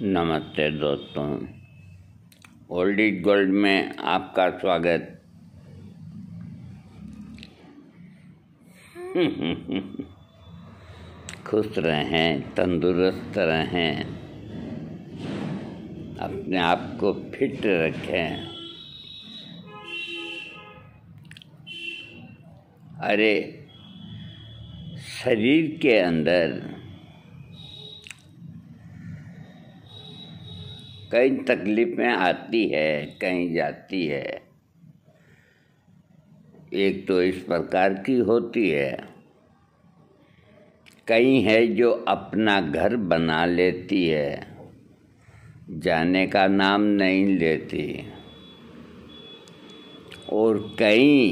नमस्ते दोस्तों, old is gold में आपका स्वागत। खुश रहें, तंदुरुस्त रहें, अपने आप को फिट रखें। अरे शरीर के अंदर कई तकलीफ़ें आती है, कहीं जाती है। एक तो इस प्रकार की होती है, कई है जो अपना घर बना लेती है, जाने का नाम नहीं लेती, और कई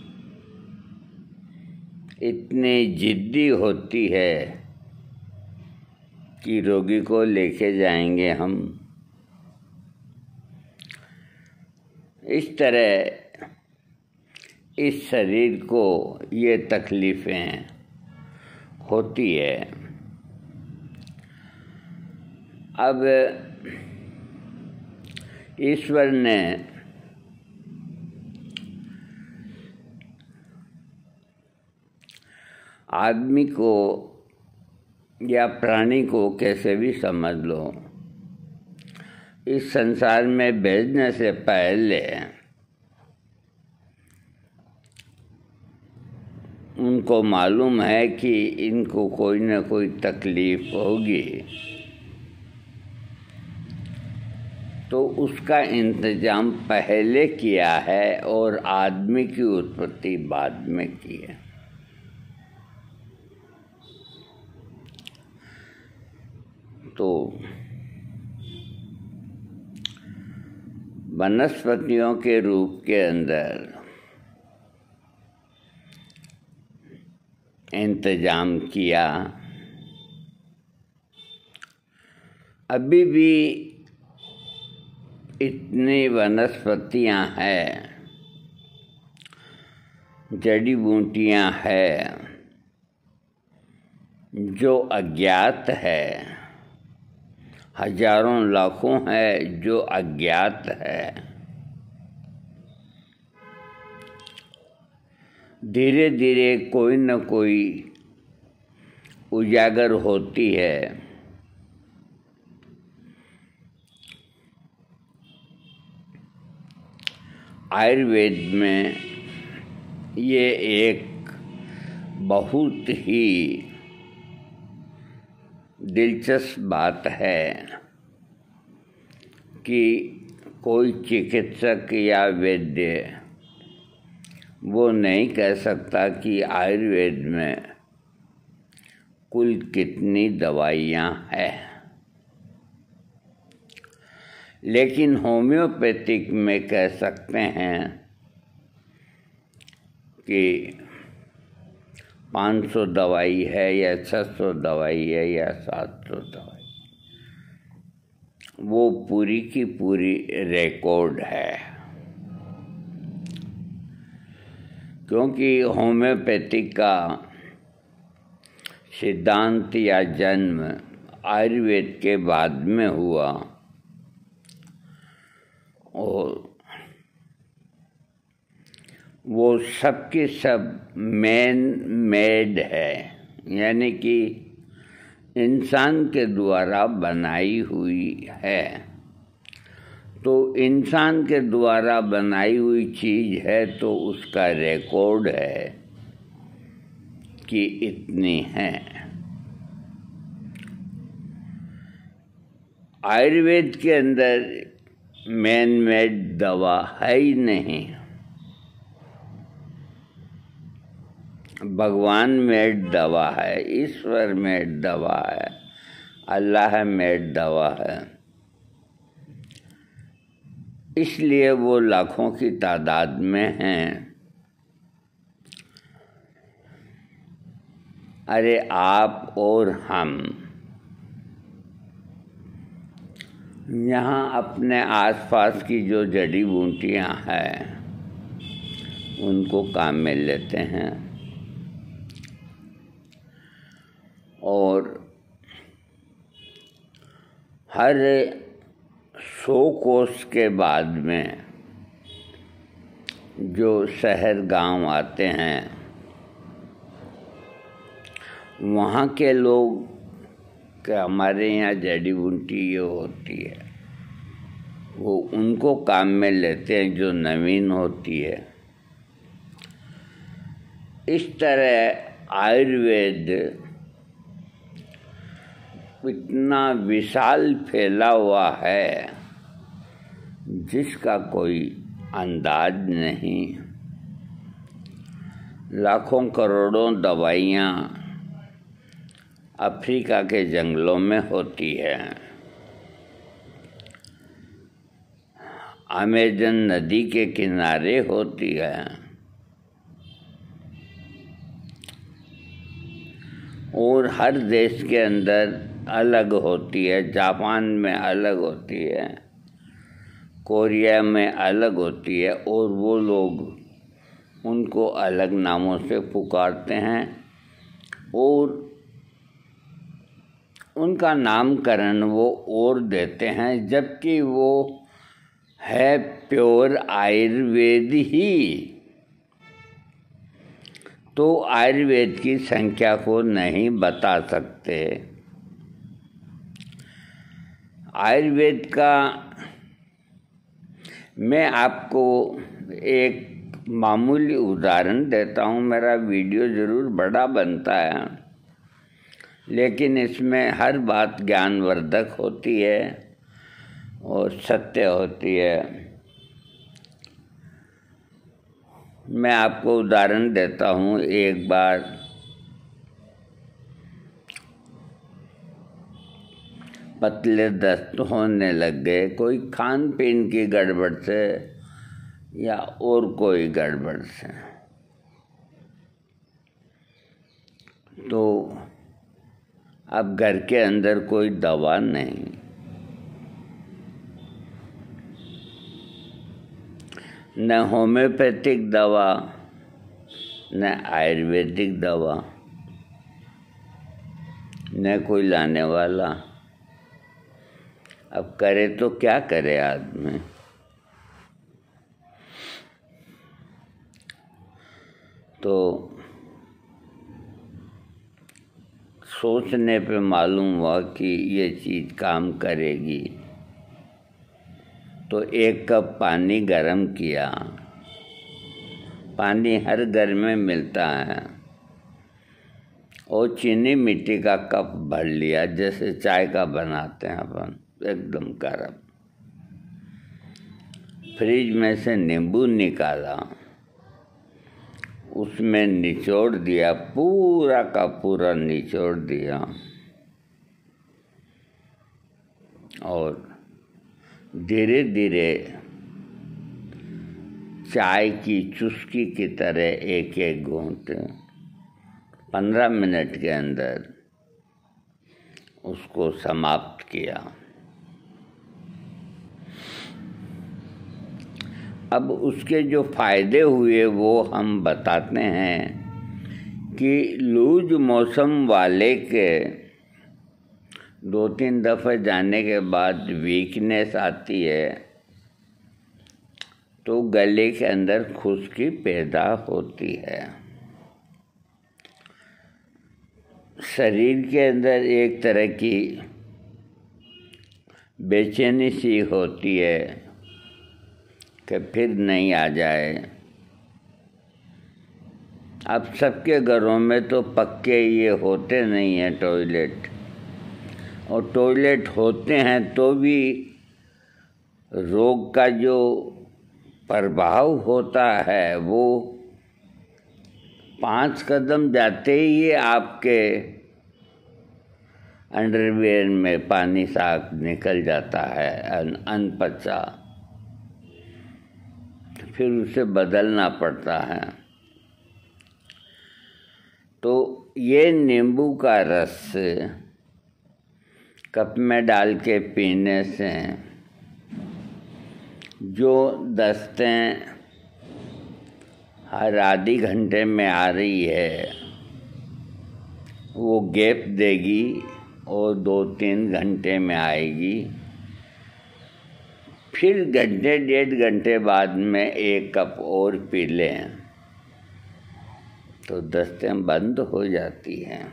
इतनी जिद्दी होती है कि रोगी को लेके जाएंगे हम। इस तरह इस शरीर को ये तकलीफ़ें होती है। अब ईश्वर ने आदमी को या प्राणी को कैसे भी समझ लो, इस संसार में भेजने से पहले उनको मालूम है कि इनको कोई न कोई तकलीफ़ होगी, तो उसका इंतजाम पहले किया है और आदमी की उत्पत्ति बाद में की है। तो वनस्पतियों के रूप के अंदर इंतजाम किया। अभी भी इतनी वनस्पतियां हैं, जड़ी बूटियां हैं जो अज्ञात है, हजारों लाखों है जो अज्ञात है। धीरे धीरे कोई न कोई उजागर होती है। आयुर्वेद में ये एक बहुत ही दिलचस्प बात है कि कोई चिकित्सक या वैद्य वो नहीं कह सकता कि आयुर्वेद में कुल कितनी दवाइयाँ हैं, लेकिन होम्योपैथिक में कह सकते हैं कि 500 दवाई है या 600 दवाई है या 700 दवाई। वो पूरी की पूरी रिकॉर्ड है, क्योंकि होम्योपैथिक का सिद्धांत या जन्म आयुर्वेद के बाद में हुआ, और वो सबके सब मैन मेड है, यानी कि इंसान के द्वारा बनाई हुई है। तो इंसान के द्वारा बनाई हुई चीज़ है तो उसका रिकॉर्ड है कि इतनी है। आयुर्वेद के अंदर मैन मेड दवा है ही नहीं, भगवान मेड दवा है, ईश्वर मेड दवा है, अल्लाह मेड दवा है। इसलिए वो लाखों की तादाद में हैं। अरे आप और हम यहाँ अपने आसपास की जो जड़ी बूटियाँ हैं उनको काम में लेते हैं, और हर 100 कोस के बाद में जो शहर गांव आते हैं, वहाँ के लोग कि हमारे यहाँ जड़ी बूटी ये होती है, वो उनको काम में लेते हैं जो नवीन होती है। इस तरह आयुर्वेद इतना विशाल फैला हुआ है जिसका कोई अंदाज नहीं। लाखों करोड़ों दवाइयाँ अफ्रीका के जंगलों में होती है, अमेज़न नदी के किनारे होती है, और हर देश के अंदर अलग होती है। जापान में अलग होती है, कोरिया में अलग होती है, और वो लोग उनको अलग नामों से पुकारते हैं और उनका नामकरण वो और देते हैं, जबकि वो है प्योर आयुर्वेद ही। तो आयुर्वेद की संख्या को नहीं बता सकते। आयुर्वेद का मैं आपको एक मामूली उदाहरण देता हूँ। मेरा वीडियो ज़रूर बड़ा बनता है, लेकिन इसमें हर बात ज्ञानवर्धक होती है और सत्य होती है। मैं आपको उदाहरण देता हूँ। एक बार पतले दस्त होने लग गए, कोई खान पीन की गड़बड़ से या और कोई गड़बड़ से। तो अब घर के अंदर कोई दवा नहीं, न होम्योपैथिक दवा न आयुर्वेदिक दवा, न कोई लाने वाला। अब करे तो क्या करे आदमी। तो सोचने पे मालूम हुआ कि ये चीज़ काम करेगी। तो 1 कप पानी गरम किया। पानी हर घर में मिलता है, और चीनी मिट्टी का कप भर लिया, जैसे चाय का बनाते हैं अपन, एकदम गरम। फ्रिज में से नींबू निकाला, उसमें निचोड़ दिया, पूरा का पूरा निचोड़ दिया, और धीरे धीरे चाय की चुस्की की तरह एक एक घूंट 15 मिनट के अंदर उसको समाप्त किया। अब उसके जो फायदे हुए वो हम बताते हैं कि लूज मौसम वाले के 2-3 दफ़े जाने के बाद वीकनेस आती है, तो गले के अंदर खुश्की पैदा होती है। शरीर के अंदर एक तरह की बेचैनी सी होती है कि फिर नहीं आ जाए। अब सबके घरों में तो पक्के ये होते नहीं हैं टॉयलेट, और टॉयलेट होते हैं तो भी रोग का जो प्रभाव होता है वो 5 कदम जाते ही आपके अंडरवियर में पानी साफ निकल जाता है, अनपचा, फिर उसे बदलना पड़ता है। तो ये नींबू का रस कप में डाल के पीने से जो दस्तें हर आधी घंटे में आ रही है वो गैप देगी, और 2-3 घंटे में आएगी। फिर घंटे 1.5 घंटे बाद में 1 कप और पी लें तो दस्तें बंद हो जाती हैं।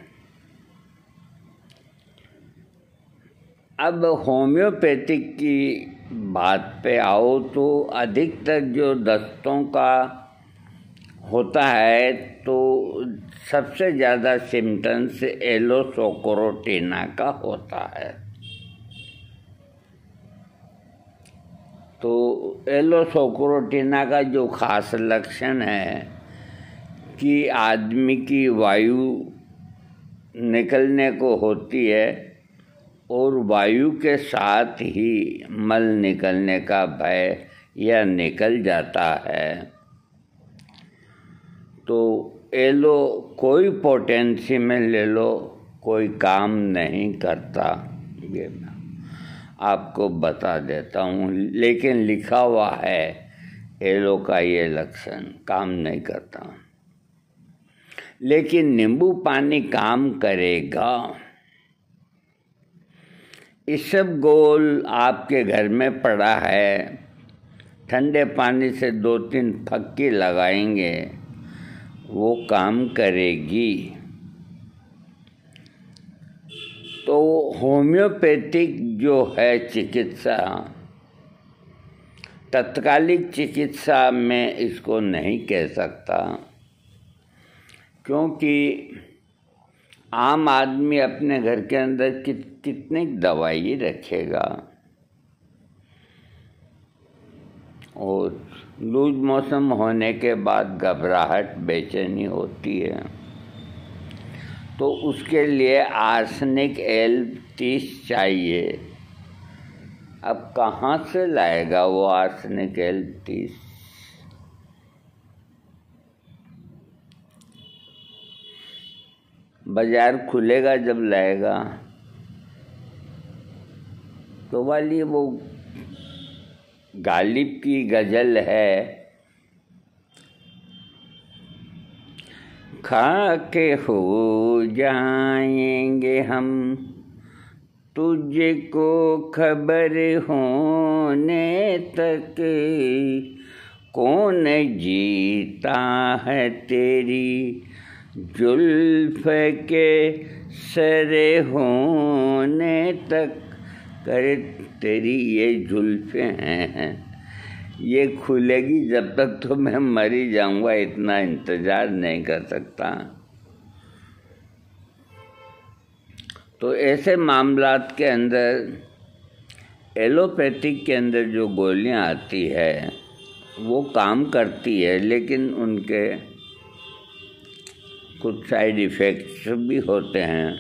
अब होम्योपैथिक की बात पे आओ तो अधिकतर जो दस्तों का होता है तो सबसे ज़्यादा सिम्टम्स एलोसोक्रोटिना का होता है। तो एलोसोक्रोटिना का जो खास लक्षण है कि आदमी की वायु निकलने को होती है और वायु के साथ ही मल निकलने का भय या निकल जाता है। तो एलो कोई पोटेंसी में ले लो, कोई काम नहीं करता, ये मैं आपको बता देता हूँ। लेकिन लिखा हुआ है एलो का ये लक्षण, काम नहीं करता। लेकिन नींबू पानी काम करेगा। इसबगोल आपके घर में पड़ा है, ठंडे पानी से 2-3 फक्की लगाएंगे, वो काम करेगी। तो होम्योपैथिक जो है चिकित्सा, तत्कालिक चिकित्सा में इसको नहीं कह सकता, क्योंकि आम आदमी अपने घर के अंदर कितनी दवाई रखेगा। और लूज मौसम होने के बाद घबराहट बेचैनी होती है, तो उसके लिए आर्सेनिक L30 चाहिए। अब कहाँ से लाएगा वो आर्सेनिक L30? बाजार खुलेगा जब लाएगा। तो वाली वो गालिब की गज़ल है, खा के हो जाएंगे हम तुझको खबर होने तक, कौन जीता है तेरी जुल्फ के सरे होने तक। करे तेरी ये जुल्फें हैं, ये खुलेगी जब तक तो मैं मर ही जाऊंगा, इतना इंतज़ार नहीं कर सकता। तो ऐसे मामलात के अंदर एलोपैथिक के अंदर जो गोलियां आती है वो काम करती है, लेकिन उनके कुछ साइड इफ़ेक्ट्स भी होते हैं।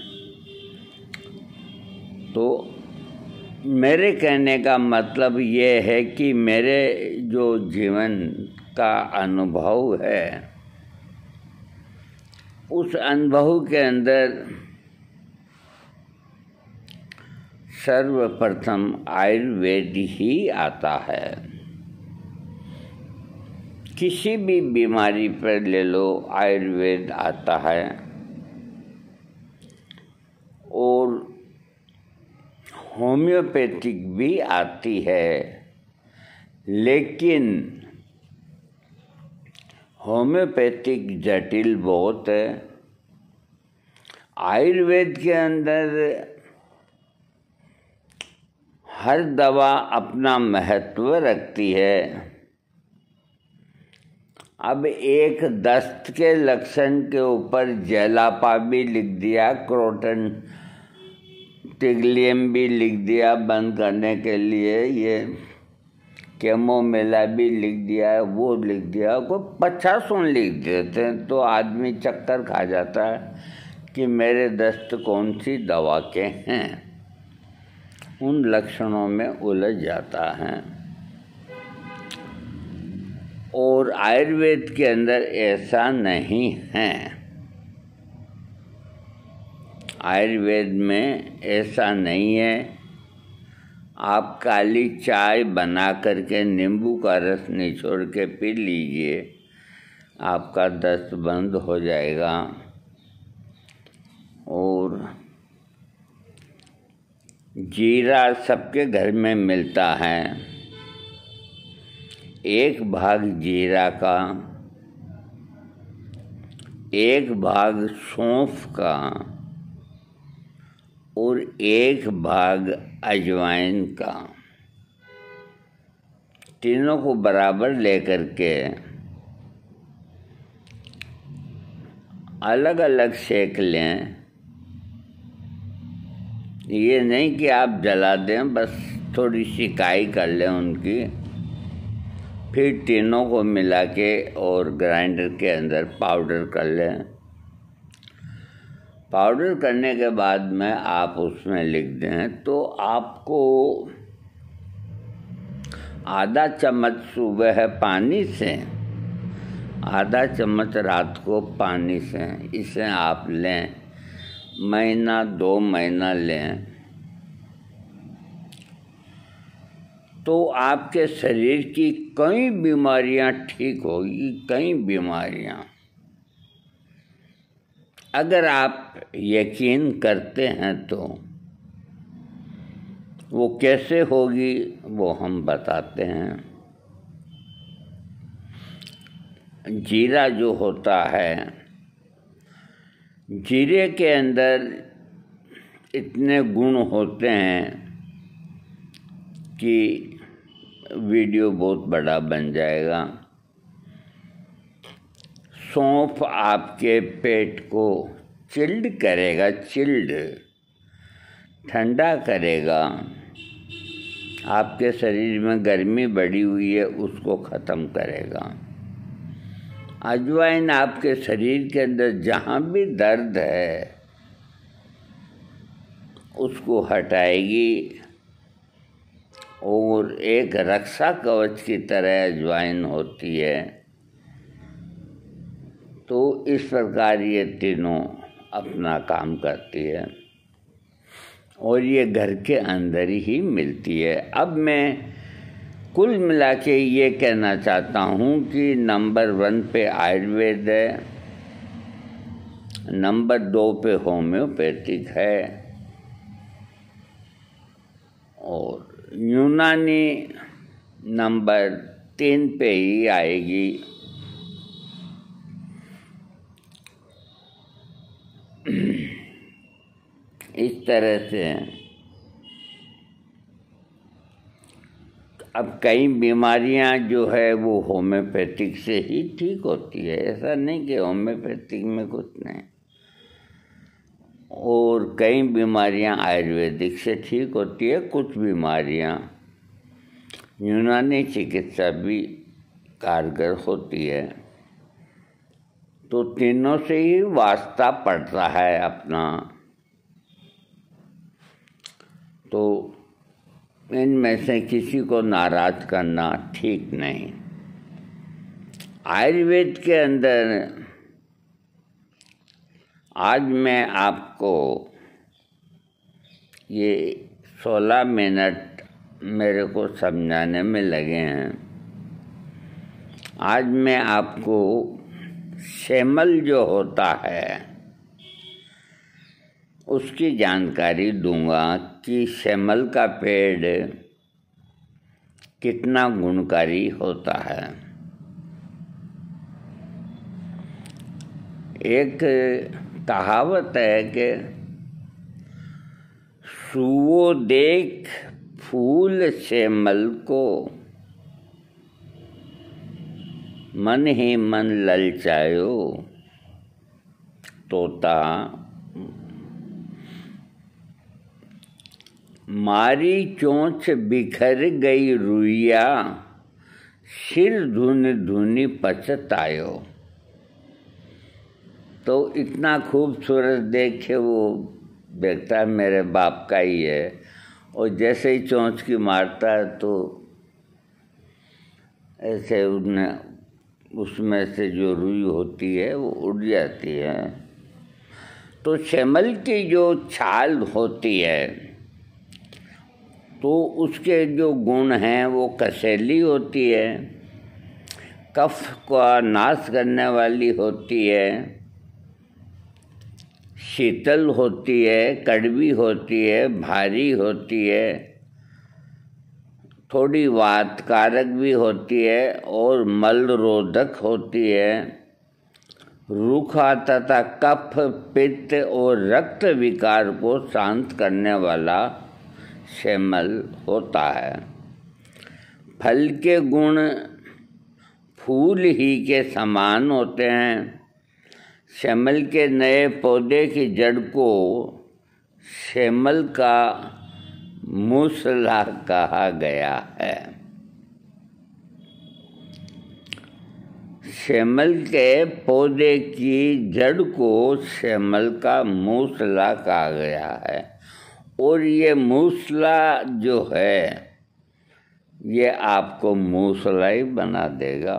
तो मेरे कहने का मतलब ये है कि मेरे जो जीवन का अनुभव है, उस अनुभव के अंदर सर्वप्रथम आयुर्वेद ही आता है। किसी भी बीमारी पर ले लो, आयुर्वेद आता है। और होम्योपैथिक भी आती है, लेकिन होम्योपैथिक जटिल बहुत है। आयुर्वेद के अंदर हर दवा अपना महत्व रखती है। अब एक दस्त के लक्षण के ऊपर जेलापा भी लिख दिया, क्रोटन टिग्लियम भी लिख दिया बंद करने के लिए, ये कैमोमिला भी लिख दिया, वो लिख दिया, को 50 लिख देते हैं तो आदमी चक्कर खा जाता है कि मेरे दस्त कौन सी दवा के हैं। उन लक्षणों में उलझ जाता है। और आयुर्वेद के अंदर ऐसा नहीं है। आयुर्वेद में ऐसा नहीं है। आप काली चाय बना करके नींबू का रस निचोड़ के पी लीजिए, आपका दस्त बंद हो जाएगा। और जीरा सबके घर में मिलता है। एक भाग जीरा का, एक भाग सौंफ का और एक भाग अजवाइन का, तीनों को बराबर लेकर के अलग अलग सेक लें। ये नहीं कि आप जला दें, बस थोड़ी सी काई कर लें उनकी, फिर तीनों को मिला के और ग्राइंडर के अंदर पाउडर कर लें। पाउडर करने के बाद में आप उसमें लिख दें तो आपको आधा चम्मच सुबह पानी से, आधा चम्मच रात को पानी से, इसे आप लें, महीना 2 महीना लें तो आपके शरीर की कई बीमारियां ठीक होगी, कई बीमारियां। अगर आप यकीन करते हैं तो वो कैसे होगी वो हम बताते हैं। जीरा जो होता है, जीरे के अंदर इतने गुण होते हैं कि वीडियो बहुत बड़ा बन जाएगा। सौंफ आपके पेट को चिल्ड करेगा, चिल्ड, ठंडा करेगा। आपके शरीर में गर्मी बढ़ी हुई है उसको ख़त्म करेगा। अजवाइन आपके शरीर के अंदर जहाँ भी दर्द है उसको हटाएगी और एक रक्षा कवच की तरह अजवाइन होती है। तो इस प्रकार ये तीनों अपना काम करती है और ये घर के अंदर ही मिलती है। अब मैं कुल मिला के ये कहना चाहता हूँ कि नंबर 1 पे आयुर्वेद है, नंबर 2 पे होम्योपैथिक है और यूनानी नंबर 3 पे ही आएगी। इस तरह से अब कई बीमारियां जो है वो होम्योपैथिक से ही ठीक होती है, ऐसा नहीं कि होम्योपैथिक में कुछ नहीं। और कई बीमारियां आयुर्वेदिक से ठीक होती है, कुछ बीमारियां यूनानी चिकित्सा भी कारगर होती है। तो तीनों से ही वास्ता पड़ता है अपना। तो इनमें से किसी को नाराज करना ठीक नहीं। आयुर्वेद के अंदर आज मैं आपको ये 16 मिनट मेरे को समझाने में लगे हैं। आज मैं आपको सेमल जो होता है उसकी जानकारी दूंगा कि सेमल का पेड़ कितना गुणकारी होता है। एक कहावत है कि सुवो देख फूल सेमल को, मन ही मन ललचायो, तोता मारी चोंच बिखर गई रुइया, सिर धुन धुनी पछतायो। तो इतना खूबसूरत देखे वो देखता मेरे बाप का ही है, और जैसे ही चोंच की मारता है तो ऐसे उसमें से जो रुई होती है वो उड़ जाती है। तो सेमल की जो छाल होती है तो उसके जो गुण हैं वो कसैली होती है, कफ का नाश करने वाली होती है, शीतल होती है, कड़वी होती है, भारी होती है, थोड़ी वातकारक भी होती है और मलरोधक होती है। रूखा तथा कफ, पित्त और रक्त विकार को शांत करने वाला सेमल होता है। फल के गुण फूल ही के समान होते हैं। सेमल के नए पौधे की जड़ को सेमल का मूसला कहा गया है। सेमल के पौधे की जड़ को सेमल का मूसला कहा गया है और ये मूसला जो है ये आपको मूसला ही बना देगा।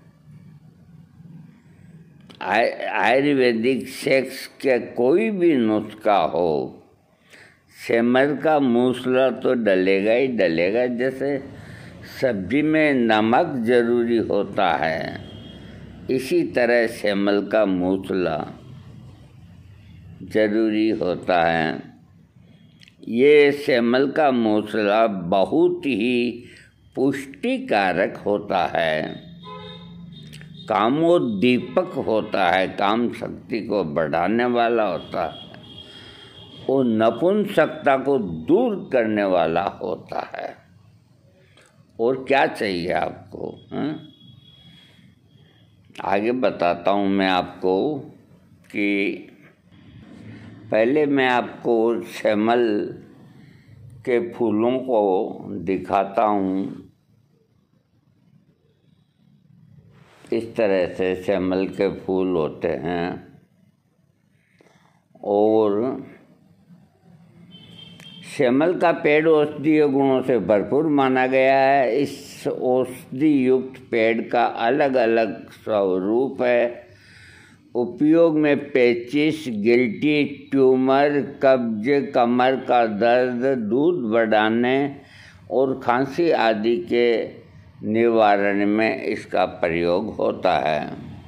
आयुर्वेदिक सेक्स के कोई भी नुस्खा हो, सेमल का मूसला तो डलेगा ही डलेगा। जैसे सब्जी में नमक जरूरी होता है, इसी तरह सेमल का मूसला जरूरी होता है। ये सेमल का मूसला बहुत ही पुष्टिकारक होता है, कामोद्दीपक होता है, काम शक्ति को बढ़ाने वाला होता है और नपुंसकता को दूर करने वाला होता है। और क्या चाहिए आपको, आगे बताता हूँ मैं आपको कि पहले मैं आपको सेमल के फूलों को दिखाता हूँ। इस तरह से सेमल के फूल होते हैं और सेमल का पेड़ औषधीय गुणों से भरपूर माना गया है। इस औषधि युक्त पेड़ का अलग अलग स्वरूप है। उपयोग में पेचिश, गिल्टी, ट्यूमर, कब्ज, कमर का दर्द, दूध बढ़ाने और खांसी आदि के निवारण में इसका प्रयोग होता है।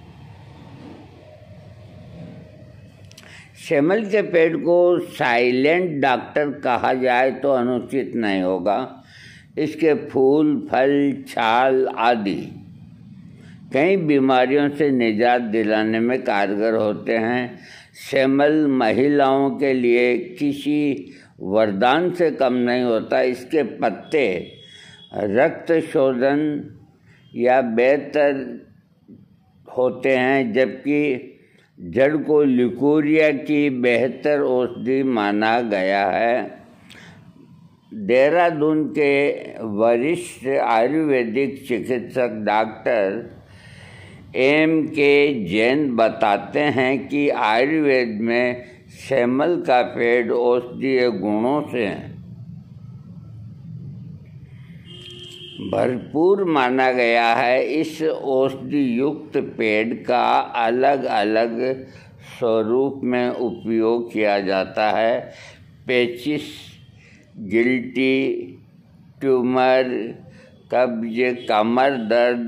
सेमल के पेड़ को साइलेंट डॉक्टर कहा जाए तो अनुचित नहीं होगा। इसके फूल, फल, छाल आदि कई बीमारियों से निजात दिलाने में कारगर होते हैं। सेमल महिलाओं के लिए किसी वरदान से कम नहीं होता। इसके पत्ते रक्त शोधन या बेहतर होते हैं, जबकि जड़ को ल्यूकोरिया की बेहतर औषधि माना गया है। देहरादून के वरिष्ठ आयुर्वेदिक चिकित्सक डॉक्टर M.K. जैन बताते हैं कि आयुर्वेद में सेमल का पेड़ औषधीय गुणों से भरपूर माना गया है। इस औषधि युक्त पेड़ का अलग अलग स्वरूप में उपयोग किया जाता है। पेचिश, गिल्टी, ट्यूमर, कब्ज, कमर दर्द,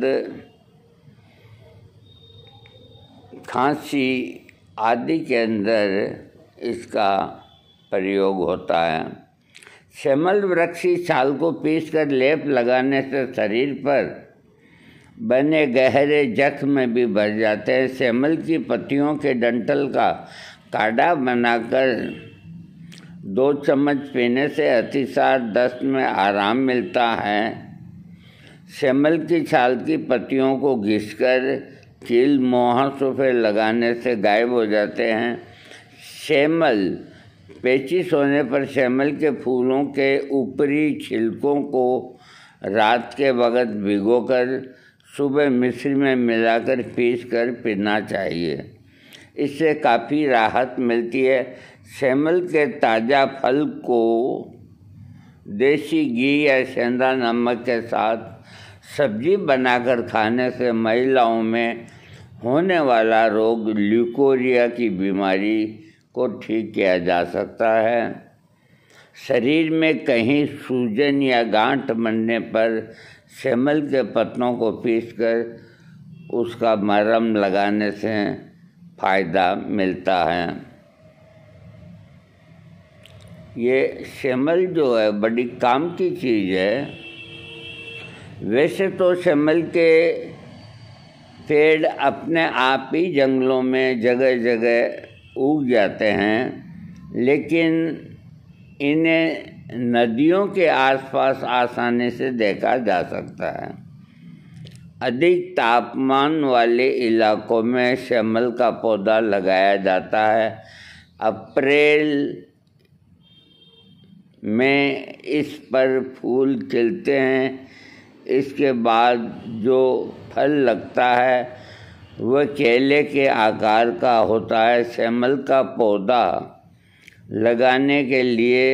खांसी आदि के अंदर इसका प्रयोग होता है। सेमल वृक्ष की छाल को पीसकर लेप लगाने से शरीर पर बने गहरे जख्म भी भर जाते हैं। सेमल की पत्तियों के डंठल का काढ़ा बनाकर 2 चम्मच पीने से अतिसार, दस्त में आराम मिलता है। सेमल की छाल की पत्तियों को घिसकर कील, मुहासों पे लगाने से गायब हो जाते हैं। सेमल पेचिश होने पर सेमल के फूलों के ऊपरी छिलकों को रात के वक़्त भिगोकर सुबह मिश्री में मिलाकर पीसकर पीना चाहिए। इससे काफ़ी राहत मिलती है। सेमल के ताज़ा फल को देसी घी या सेंधा नमक के साथ सब्जी बनाकर खाने से महिलाओं में होने वाला रोग ल्यूकोरिया की बीमारी को ठीक किया जा सकता है। शरीर में कहीं सूजन या गांठ बनने पर सेमल के पत्तों को पीसकर उसका मरहम लगाने से फ़ायदा मिलता है। ये सेमल जो है बड़ी काम की चीज़ है। वैसे तो सेमल के पेड़ अपने आप ही जंगलों में जगह जगह उग जाते हैं, लेकिन इन्हें नदियों के आसपास आसानी से देखा जा सकता है। अधिक तापमान वाले इलाकों में सेमल का पौधा लगाया जाता है। अप्रैल में इस पर फूल खिलते हैं। इसके बाद जो फल लगता है वह केले के आकार का होता है। सेमल का पौधा लगाने के लिए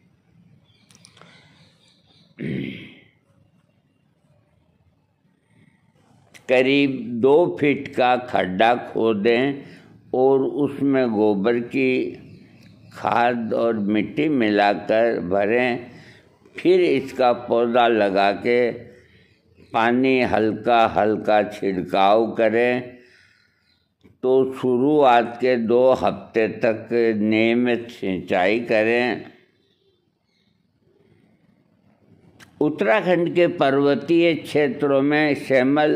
करीब 2 फीट का खड्डा खोदें और उसमें गोबर की खाद और मिट्टी मिलाकर भरें। फिर इसका पौधा लगा के पानी हल्का हल्का छिड़काव करें। तो शुरुआत के 2 हफ्ते तक नियमित सिंचाई करें। उत्तराखंड के पर्वतीय क्षेत्रों में सेमल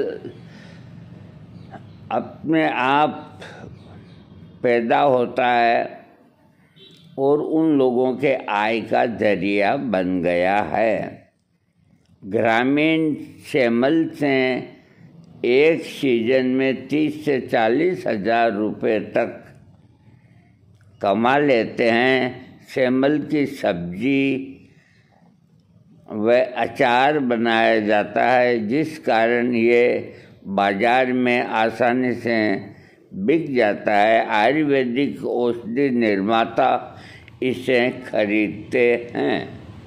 अपने आप पैदा होता है और उन लोगों के आय का जरिया बन गया है। ग्रामीण सेमल से एक सीजन में 30 से 40 हज़ार रुपये तक कमा लेते हैं। सेमल की सब्जी व अचार बनाया जाता है, जिस कारण ये बाज़ार में आसानी से बिक जाता है। आयुर्वेदिक औषधि निर्माता इसे खरीदते हैं।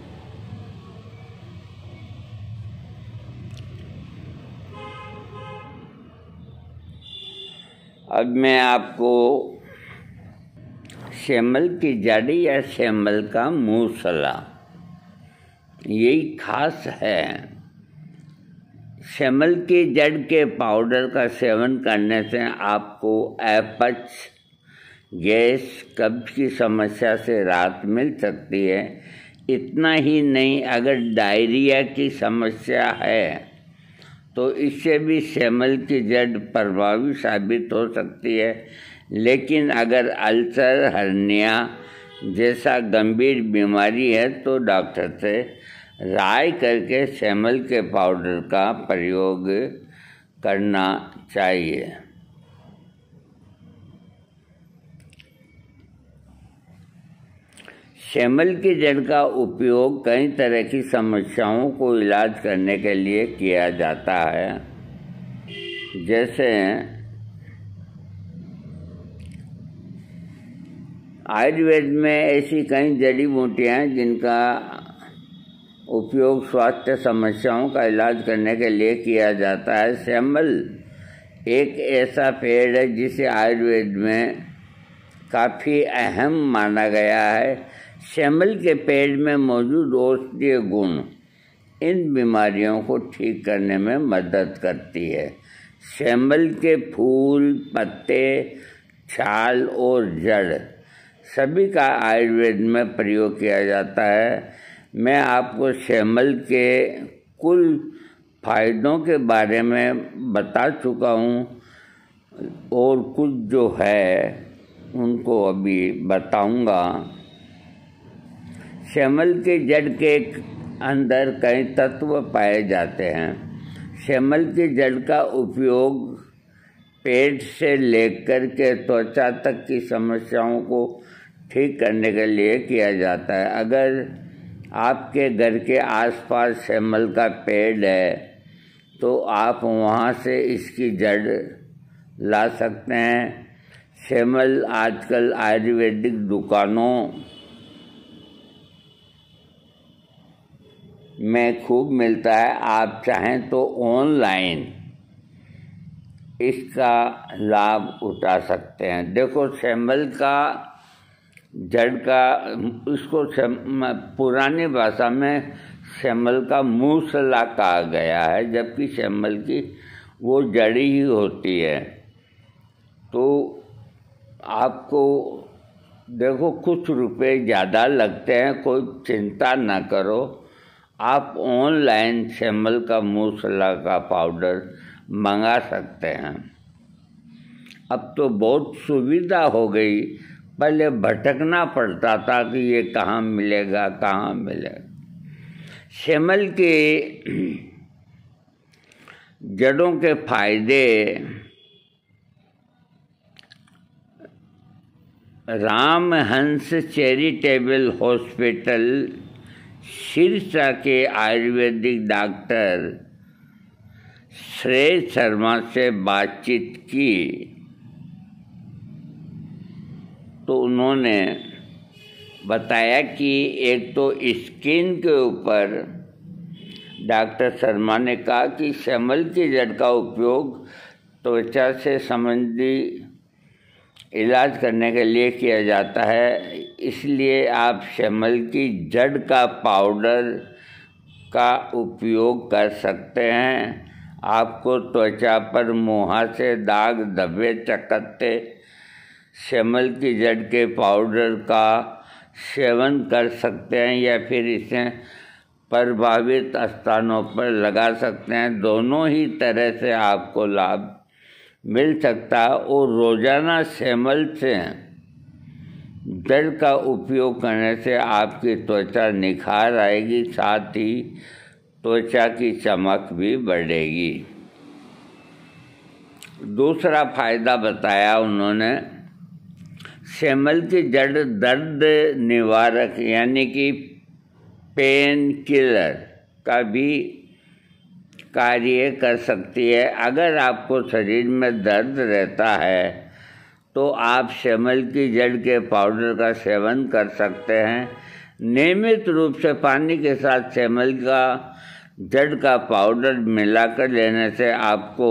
अब मैं आपको सेमल की जड़ या सेमल का मूसला, यही खास है। सेमल की जड़ के पाउडर का सेवन करने से आपको अपच, गैस, कब्ज की समस्या से राहत मिल सकती है। इतना ही नहीं, अगर डायरिया की समस्या है तो इससे भी सेमल की जड़ प्रभावी साबित हो सकती है। लेकिन अगर अल्सर, हर्निया जैसा गंभीर बीमारी है तो डॉक्टर से राय करके सेमल के पाउडर का प्रयोग करना चाहिए। सेमल की जड़ का उपयोग कई तरह की समस्याओं को इलाज करने के लिए किया जाता है। जैसे आयुर्वेद में ऐसी कई जड़ी बूटियाँ हैं जिनका उपयोग स्वास्थ्य समस्याओं का इलाज करने के लिए किया जाता है। सेमल एक ऐसा पेड़ है जिसे आयुर्वेद में काफ़ी अहम माना गया है। सेमल के पेड़ में मौजूद औषधीय गुण इन बीमारियों को ठीक करने में मदद करती है। सेमल के फूल, पत्ते, छाल और जड़ सभी का आयुर्वेद में प्रयोग किया जाता है। मैं आपको सेमल के कुल फायदों के बारे में बता चुका हूँ और कुछ जो है उनको अभी बताऊँगा। सेमल की जड़ के अंदर कई तत्व पाए जाते हैं। सेमल की जड़ का उपयोग पेट से लेकर के त्वचा तक की समस्याओं को ठीक करने के लिए किया जाता है। अगर आपके घर के आसपास सेमल का पेड़ है तो आप वहाँ से इसकी जड़ ला सकते हैं। सेमल आजकल आयुर्वेदिक दुकानों में खूब मिलता है। आप चाहें तो ऑनलाइन इसका लाभ उठा सकते हैं। देखो, सेमल का जड़ का इसको पुरानी भाषा में सेमल का मूसला कहा गया है, जबकि सेमल की वो जड़ी ही होती है। तो आपको देखो कुछ रुपए ज़्यादा लगते हैं, कोई चिंता ना करो। आप ऑनलाइन सेमल का मूसला का पाउडर मंगा सकते हैं। अब तो बहुत सुविधा हो गई, पहले भटकना पड़ता था कि ये कहाँ मिलेगा कहाँ मिलेगा। सेमल के जड़ों के फायदे रामहंस चैरिटेबल हॉस्पिटल सिरसा के आयुर्वेदिक डॉक्टर श्रेय शर्मा से बातचीत की तो उन्होंने बताया कि एक तो स्किन के ऊपर डॉक्टर शर्मा ने कहा कि सेमल की जड़ का उपयोग त्वचा से संबंधी इलाज करने के लिए किया जाता है, इसलिए आप सेमल की जड़ का पाउडर का उपयोग कर सकते हैं। आपको त्वचा पर मुहासे, दाग, धब्बे, चकत्ते सेमल की जड़ के पाउडर का सेवन कर सकते हैं या फिर इसे प्रभावित स्थानों पर लगा सकते हैं। दोनों ही तरह से आपको लाभ मिल सकता है और रोज़ाना सेमल से जड़ का उपयोग करने से आपकी त्वचा निखार आएगी, साथ ही त्वचा की चमक भी बढ़ेगी। दूसरा फायदा बताया उन्होंने, सेमल की जड़ दर्द निवारक यानी कि पेन किलर का भी कार्य कर सकती है। अगर आपको शरीर में दर्द रहता है तो आप सेमल की जड़ के पाउडर का सेवन कर सकते हैं। नियमित रूप से पानी के साथ सेमल का जड़ का पाउडर मिलाकर लेने से आपको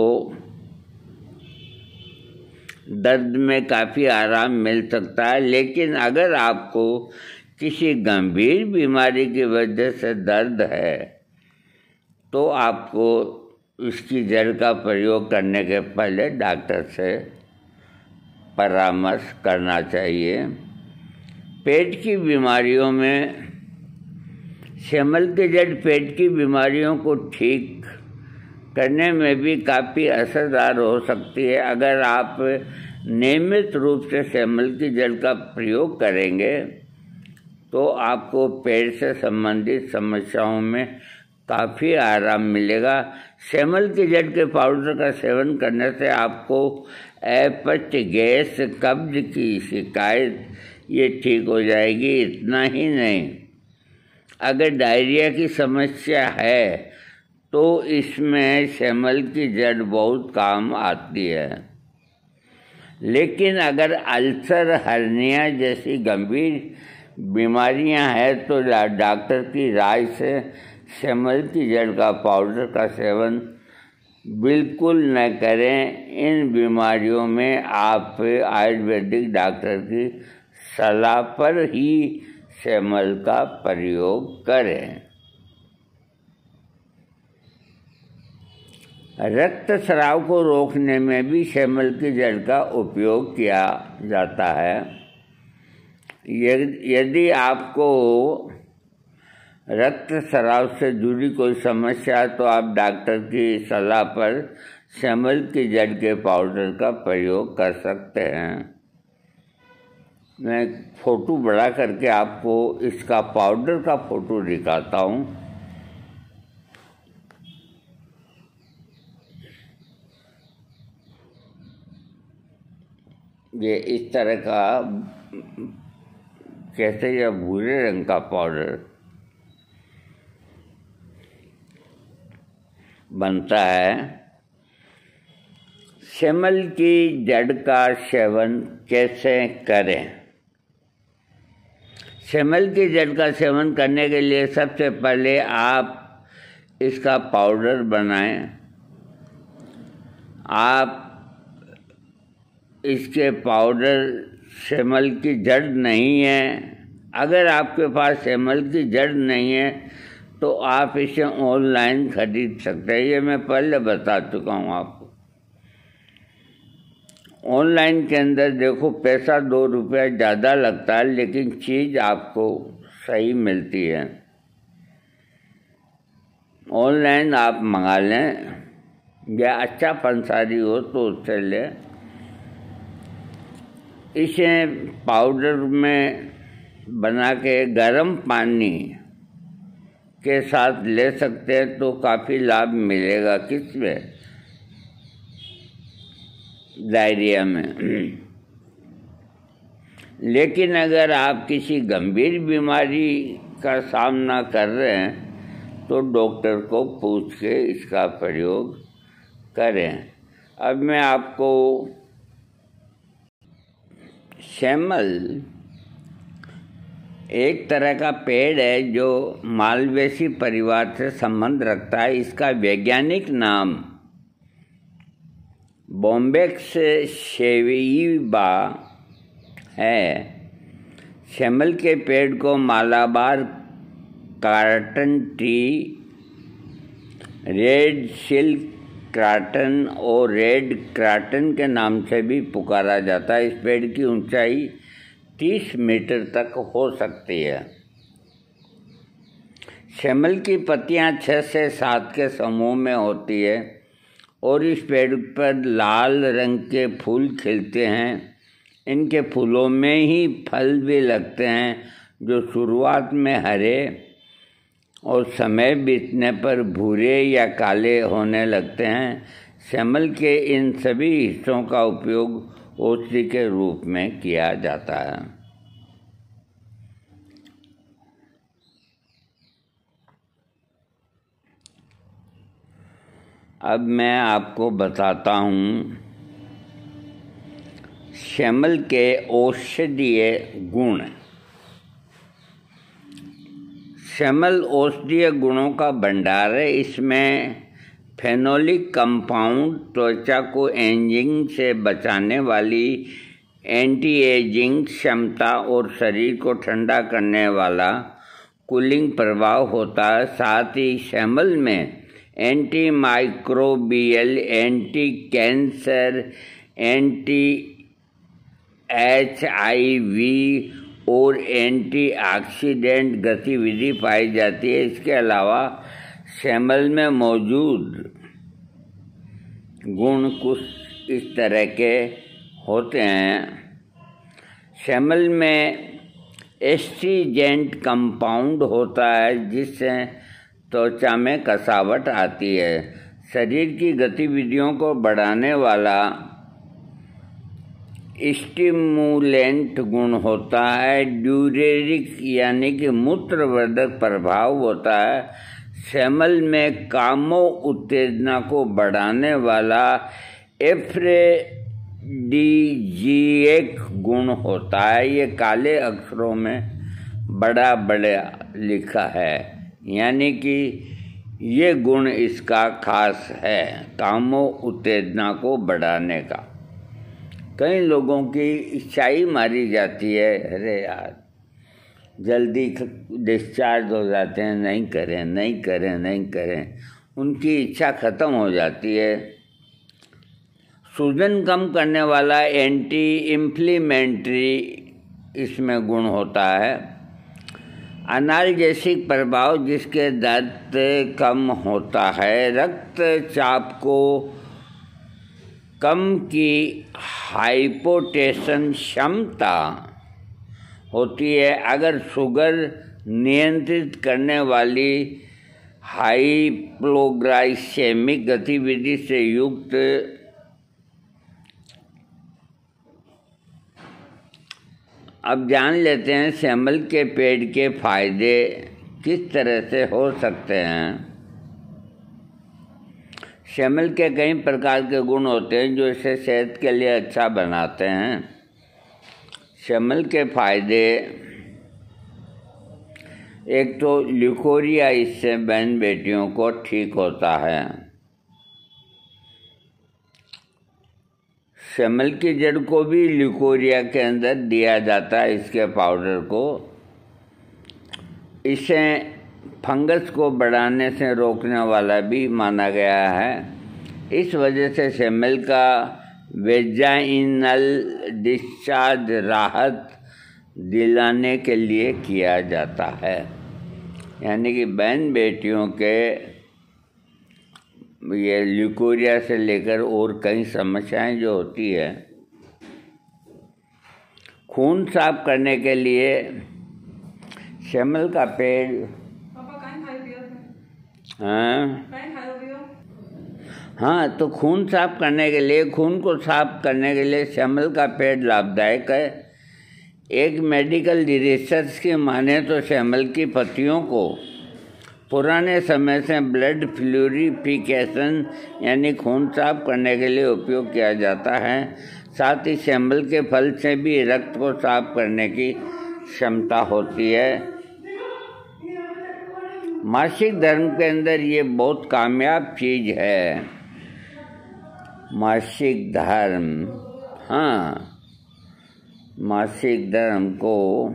दर्द में काफ़ी आराम मिल सकता है। लेकिन अगर आपको किसी गंभीर बीमारी की वजह से दर्द है तो आपको इसकी जड़ का प्रयोग करने के पहले डॉक्टर से परामर्श करना चाहिए। पेट की बीमारियों में सेमल की जड़ पेट की बीमारियों को ठीक करने में भी काफ़ी असरदार हो सकती है। अगर आप नियमित रूप से सेमल की जड़ का प्रयोग करेंगे तो आपको पेट से संबंधित समस्याओं में काफ़ी आराम मिलेगा। सेमल की जड़ के पाउडर का सेवन करने से आपको अपच, गैस, कब्ज की शिकायत ये ठीक हो जाएगी। इतना ही नहीं, अगर डायरिया की समस्या है तो इसमें सेमल की जड़ बहुत काम आती है। लेकिन अगर अल्सर, हर्निया जैसी गंभीर बीमारियां हैं तो डॉक्टर की राय से सेमल की जड़ का पाउडर का सेवन बिल्कुल न करें। इन बीमारियों में आप आयुर्वेदिक डॉक्टर की सलाह पर ही सेमल का प्रयोग करें। रक्तस्राव को रोकने में भी सेमल की जड़ का उपयोग किया जाता है। यदि आपको रक्तस्राव से जुड़ी कोई समस्या है तो आप डॉक्टर की सलाह पर सेमल की जड़ के पाउडर का प्रयोग कर सकते हैं। मैं फ़ोटो बड़ा करके आपको इसका पाउडर का फ़ोटो दिखाता हूँ। ये इस तरह का कैसे या भूरे रंग का पाउडर बनता है। सेमल की जड़ का सेवन कैसे करें? सेमल की जड़ का सेवन करने के लिए सबसे पहले आप इसका पाउडर बनाएं। आप इसके पाउडर सेमल की जड़ नहीं है, अगर आपके पास सेमल की जड़ नहीं है तो आप इसे ऑनलाइन खरीद सकते हैं। ये मैं पहले बता चुका हूँ आपको। ऑनलाइन के अंदर देखो पैसा 2 रुपया ज़्यादा लगता है, लेकिन चीज़ आपको सही मिलती है। ऑनलाइन आप मंगा लें, या अच्छा पंसारी हो तो उससे लें। इसे पाउडर में बना के गर्म पानी के साथ ले सकते हैं तो काफ़ी लाभ मिलेगा। किसमें? डायरिया में। लेकिन अगर आप किसी गंभीर बीमारी का सामना कर रहे हैं तो डॉक्टर को पूछ के इसका प्रयोग करें। अब मैं आपको शैमल एक तरह का पेड़ है जो मालवेसी परिवार से संबंध रखता है। इसका वैज्ञानिक नाम बॉम्बेक्स सेविबा है। शैमल के पेड़ को Malabar croton tree, red silk croton और रेड क्राटन के नाम से भी पुकारा जाता है। इस पेड़ की ऊंचाई 30 मीटर तक हो सकती है। शैमल की पत्तियां 6 से 7 के समूह में होती है और इस पेड़ पर लाल रंग के फूल खिलते हैं। इनके फूलों में ही फल भी लगते हैं, जो शुरुआत में हरे और समय बीतने पर भूरे या काले होने लगते हैं। शैमल के इन सभी हिस्सों का उपयोग औषधि के रूप में किया जाता है। अब मैं आपको बताता हूँ शैमल के औषधीय गुण। शैमल औषधीय गुणों का भंडार है। इसमें फेनोलिक कंपाउंड, त्वचा को एजिंग से बचाने वाली एंटी एजिंग क्षमता और शरीर को ठंडा करने वाला कूलिंग प्रभाव होता है। साथ ही शैमल में anti microbial, anti cancer, anti HIV और एंटीऑक्सीडेंट गतिविधि पाई जाती है। इसके अलावा शैमल में मौजूद गुण कुछ इस तरह के होते हैं। शैमल में एस्ट्रीजेंट कंपाउंड होता है जिससे त्वचा में कसावट आती है। शरीर की गतिविधियों को बढ़ाने वाला स्टिमुलेंट गुण होता है। ड्यूरेटिक यानी कि मूत्रवर्धक प्रभाव होता है। शैमल में कामो उत्तेजना को बढ़ाने वाला एफ्रोडिजिएक गुण होता है। ये काले अक्षरों में बड़ा लिखा है, यानी कि ये गुण इसका खास है, कामो उत्तेजना को बढ़ाने का। कई लोगों की इच्छाई मारी जाती है, अरे यार जल्दी डिस्चार्ज हो जाते हैं, नहीं करें नहीं करें नहीं करें, उनकी इच्छा ख़त्म हो जाती है। सूजन कम करने वाला एंटी इन्फ्लेमेटरी इसमें गुण होता है। एनाल्जेसिक प्रभाव जिसके दर्द कम होता है। रक्तचाप को कम की हाइपोटेंशन क्षमता होती है। अगर शुगर नियंत्रित करने वाली हाइपोग्लाइसेमिक गतिविधि से युक्त अब जान लेते हैं शैमल के पेड़ के फायदे किस तरह से हो सकते हैं। शैमल के कई प्रकार के गुण होते हैं जो इसे सेहत के लिए अच्छा बनाते हैं। शैमल के फायदे, एक तो ल्यूकोरिया, इससे बहन बेटियों को ठीक होता है। शैमल की जड़ को भी ल्यूकोरिया के अंदर दिया जाता है, इसके पाउडर को। इसे फंगस को बढ़ाने से रोकने वाला भी माना गया है। इस वजह से शैमल का वेजाइनल डिस्चार्ज राहत दिलाने के लिए किया जाता है। यानी कि बहन बेटियों के ये ल्यूकोरिया से लेकर और कई समस्याएं जो होती है, खून साफ करने के लिए सेमल का पेड़ हाँ, तो खून साफ करने के लिए, खून को साफ करने के लिए सेमल का पेड़ लाभदायक है। एक मेडिकल रिसर्च की माने तो सेमल की पत्तियों को पुराने समय से ब्लड प्यूरिफिकेशन यानी खून साफ करने के लिए उपयोग किया जाता है। साथ ही सेमल के फल से भी रक्त को साफ करने की क्षमता होती है। मासिक धर्म के अंदर ये बहुत कामयाब चीज़ है। मासिक धर्म, हाँ, मासिक धर्म को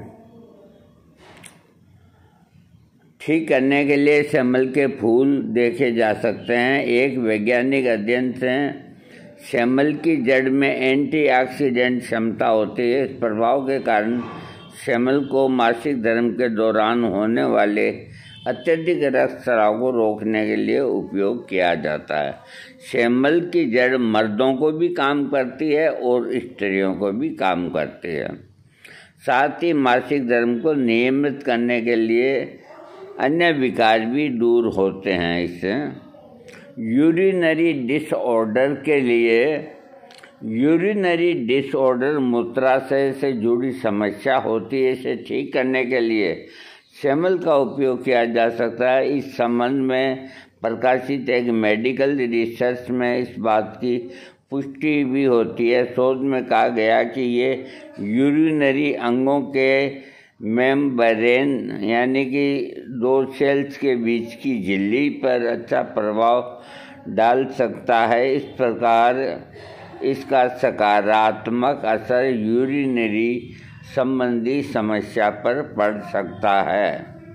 ठीक करने के लिए सेमल के फूल देखे जा सकते हैं। एक वैज्ञानिक अध्ययन से सेमल की जड़ में एंटीऑक्सीडेंट क्षमता होती है। इस प्रभाव के कारण सेमल को मासिक धर्म के दौरान होने वाले अत्यधिक रक्तस्राव को रोकने के लिए उपयोग किया जाता है। सेमल की जड़ मर्दों को भी काम करती है और स्त्रियों को भी काम करती है। साथ ही मासिक धर्म को नियमित करने के लिए अन्य विकार भी दूर होते हैं। इससे यूरिनरी डिसऑर्डर के लिए, यूरिनरी डिसऑर्डर मूत्राशय से जुड़ी समस्या होती है, इसे ठीक करने के लिए सेमल का उपयोग किया जा सकता है। इस संबंध में प्रकाशित एक मेडिकल रिसर्च में इस बात की पुष्टि भी होती है। शोध में कहा गया कि ये यूरिनरी अंगों के मेम्ब्रेन यानी कि दो सेल्स के बीच की झिल्ली पर अच्छा प्रभाव डाल सकता है। इस प्रकार इसका सकारात्मक असर यूरिनरी संबंधी समस्या पर पड़ सकता है।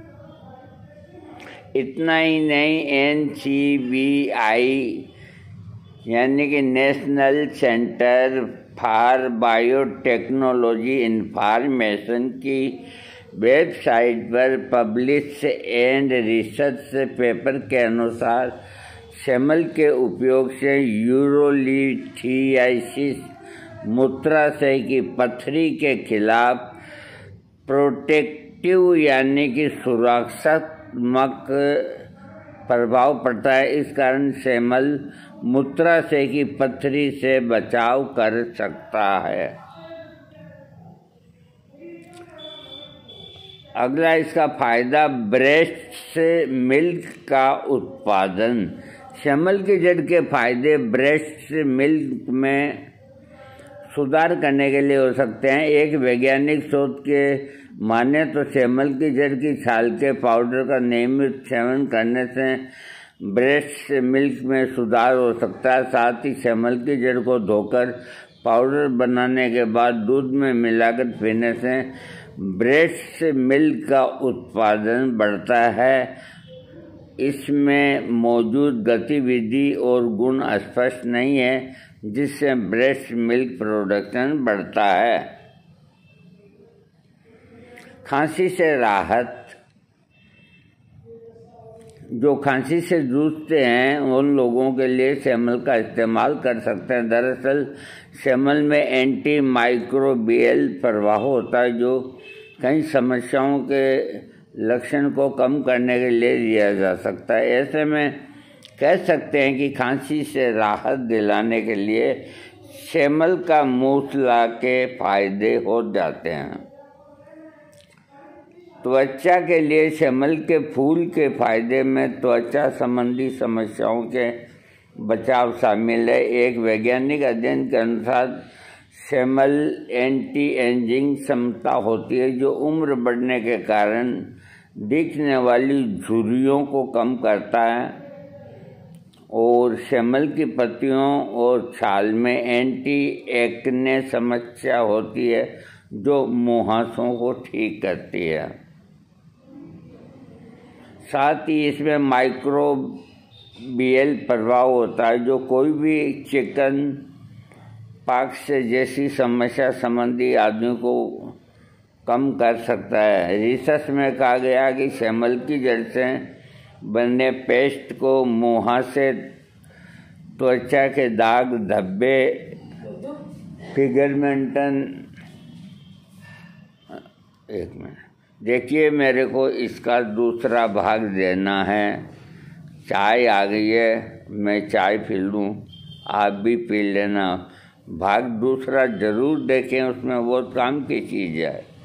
इतना ही नहीं, NCBI यानी कि national centre for biotechnology information की वेबसाइट पर पब्लिश एंड रिसर्च पेपर के अनुसार सेमल के उपयोग से यूरोलिथियासिस मूत्राशय की पथरी के खिलाफ प्रोटेक्टिव यानी कि सुरक्षात्मक प्रभाव पड़ता है। इस कारण सेमल मूत्राशय की पथरी से बचाव कर सकता है। अगला इसका फायदा, ब्रेस्ट मिल्क का उत्पादन। सेमल की जड़ के फायदे ब्रेस्ट मिल्क में सुधार करने के लिए हो सकते हैं। एक वैज्ञानिक शोध के माने तो सेमल की जड़ की छाल के पाउडर का नियमित सेवन करने से ब्रेस्ट मिल्क में सुधार हो सकता है। साथ ही सेमल की जड़ को धोकर पाउडर बनाने के बाद दूध में मिलाकर पीने से ब्रेस्ट मिल्क का उत्पादन बढ़ता है। इसमें मौजूद गतिविधि और गुण स्पष्ट नहीं है, जिससे ब्रेस्ट मिल्क प्रोडक्शन बढ़ता है। खांसी से राहत, जो खांसी से जूझते हैं उन लोगों के लिए सेमल का इस्तेमाल कर सकते हैं। दरअसल सेमल में एंटी माइक्रोबियल प्रभाव होता है, जो कई समस्याओं के लक्षण को कम करने के लिए लिया जा सकता है। ऐसे में कह सकते हैं कि खांसी से राहत दिलाने के लिए सेमल का मूसला के फायदे हो जाते हैं। त्वचा के लिए सेमल के फूल के फायदे में त्वचा संबंधी समस्याओं के बचाव शामिल है। एक वैज्ञानिक अध्ययन के अनुसार सेमल एंटी एजिंग क्षमता होती है, जो उम्र बढ़ने के कारण दिखने वाली झुर्रियों को कम करता है। और सेमल की पत्तियों और छाल में एंटी एक्ने समस्या होती है, जो मुहासों को ठीक करती है। साथ ही इसमें माइक्रोबियल प्रभाव होता है, जो कोई भी चिकन पाक्स जैसी समस्या संबंधी आदमी को कम कर सकता है। रिसर्च में कहा गया कि सेमल की जड़ से बनने पेस्ट को मुहासे, त्वचा के दाग, धब्बे, पिगमेंटन। एक मिनट देखिए, मेरे को इसका दूसरा भाग देना है। चाय आ गई है, मैं चाय पी लूँ, आप भी पी लेना। भाग दूसरा ज़रूर देखें, उसमें बहुत काम की चीज़ है।